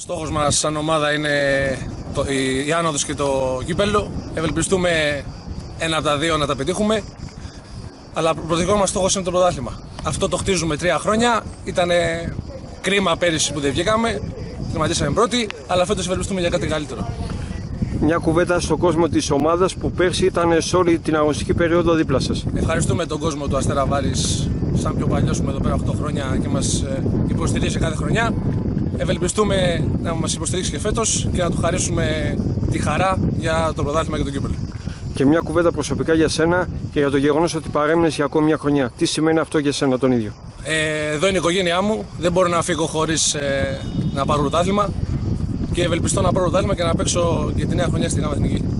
Στόχος μας σαν ομάδα είναι η άνοδος και το κύπελλο. Ευελπιστούμε ένα από τα δύο να τα πετύχουμε. Αλλά πρωταρχικός μας στόχος είναι το πρωτάθλημα. Αυτό το χτίζουμε 3 χρόνια. Ήταν κρίμα πέρυσι που δεν βγήκαμε. Τερματίσαμε πρώτοι, αλλά φέτος ευελπιστούμε για κάτι καλύτερο. Μια κουβέντα στον κόσμο της ομάδας που πέρσι ήταν σε όλη την αγωνιστική περίοδο δίπλα σας. Ευχαριστούμε τον κόσμο του Αστέρα Βάρης, σαν πιο παλιός μου εδώ πέρα 8 χρόνια και μας υποστηρίζει κάθε χρονιά. Ευελπιστούμε να μας υποστηρίξει και φέτος και να του χαρίσουμε τη χαρά για το πρωτάθλημα και το κύπελλο. Και μια κουβέντα προσωπικά για σένα και για το γεγονός ότι παρέμεινες για ακόμη μια χρονιά. Τι σημαίνει αυτό για σένα τον ίδιο? Εδώ είναι η οικογένειά μου. Δεν μπορώ να φύγω χωρίς να πάρω πρωτάθλημα. Και ευελπιστώ να πάρω πρωτάθλημα και να παίξω και τη νέα χρονιά στην Εθνική.